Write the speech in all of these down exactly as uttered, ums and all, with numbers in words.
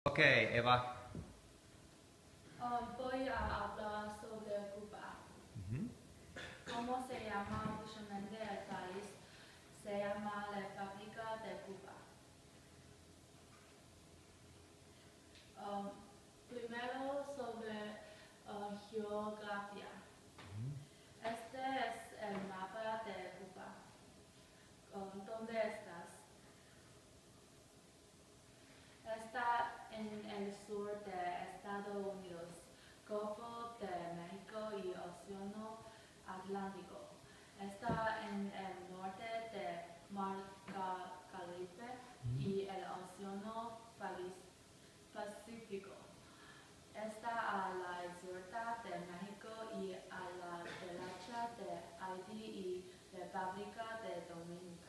Ok, Eva. Um, voy a hablar sobre Cuba. Ujú. ¿Cómo se llama oficialmente el país? Se llama la República de Cuba. Um, primero sobre uh, geografía. Este es el mapa de Cuba. Um, ¿Dónde estás? Está en el sur de Estados Unidos, Golfo de México y Océano Atlántico. Está en el norte de Mar Caribe y el Océano Pacífico. Está a la izquierda de México y a la derecha de Haití y República de Dominica.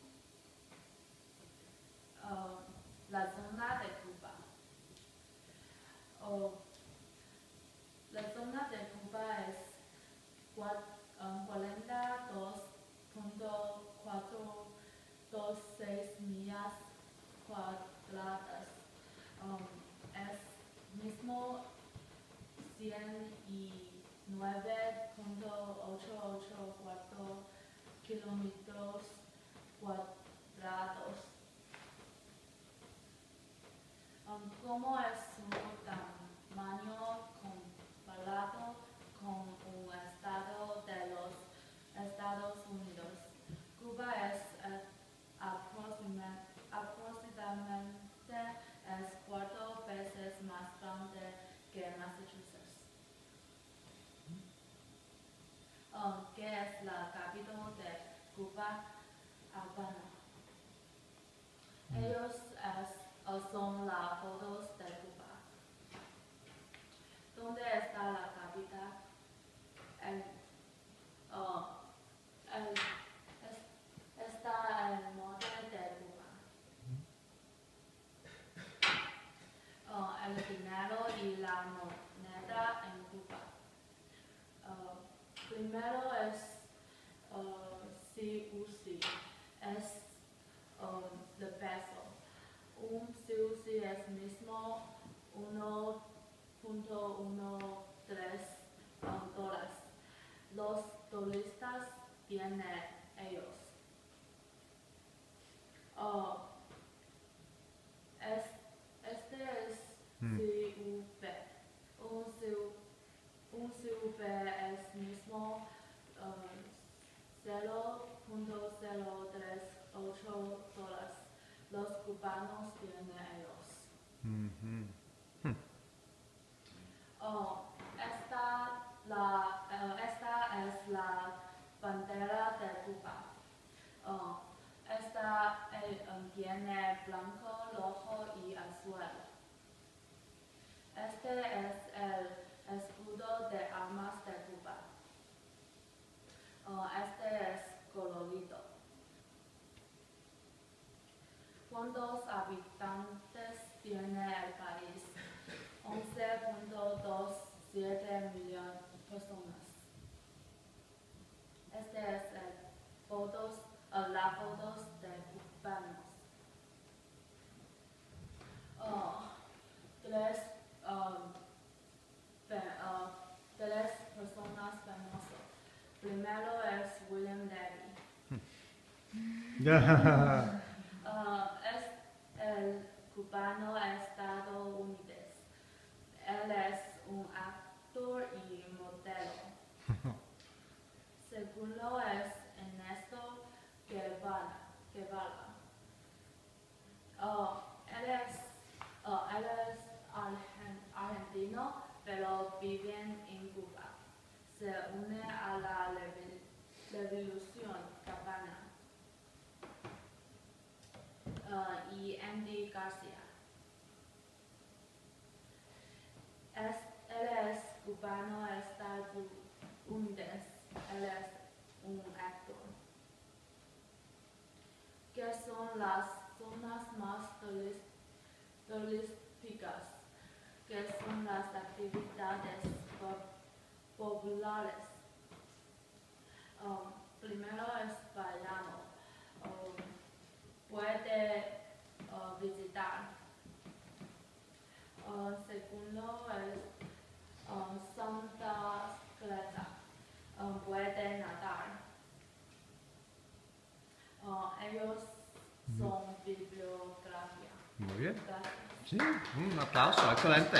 Uh, la zona de Cuba. Oh, la zona de Cuba es cuarenta y dos punto cuatrocientos veintiséis millas cuadradas. Um, es mismo ciento nueve punto ochenta y cuatro kilómetros cuadrados. Um, ¿Cómo es su tamaño comparado con un estado de los Estados Unidos? Cuba es eh, aproxima, aproximadamente es cuatro veces más grande que Massachusetts. Um, ¿Qué es la capital de Cuba? Habana. Ellos es, son las fotos de Cuba. ¿Dónde está la capital? El, oh, el, es, está al norte de Cuba. Oh, el dinero y la moneda en Cuba. Uh, primero es uh, C U C, es um, el peso. Un C U C es mismo uno punto trece um, dólares. Los turistas vienen ellos. Oh, es, este es Mm. C U P. Un C U, un C U P es mismo um, cero punto cero treinta y ocho dólares. Los cubanos tienen ellos. Mhm. Hmm. Oh, esta, la, uh, esta es la bandera de Cuba. Oh, esta eh, um, tiene blanco, rojo y azul. Este es el escudo de armas de Cuba. Oh, este es colorido. ¿Cuántos habitantes tiene el país? once punto veintisiete millones de personas. Este es el fotos, uh, las fotos de cubanos. Oh, tres, um, fe, uh, tres personas famosas. Primero es William Levy. Uh, es el cubano estadounidense. Él es un actor y modelo. Segundo es Ernesto Guevara. Guevara. Uh, él es, uh, él es argen, argentino, pero vive en Cuba. Se une a la revolución cubana. Uh, y Andy García. Es, él es cubano estadounidense. Él es un actor. ¿Qué son las zonas más turísticas? ¿Qué son las actividades populares? Um, primero es verano. Um, puede uh, visitar ellos son bibliografía. Muy bien. Gracias. Sí, un aplauso, excelente.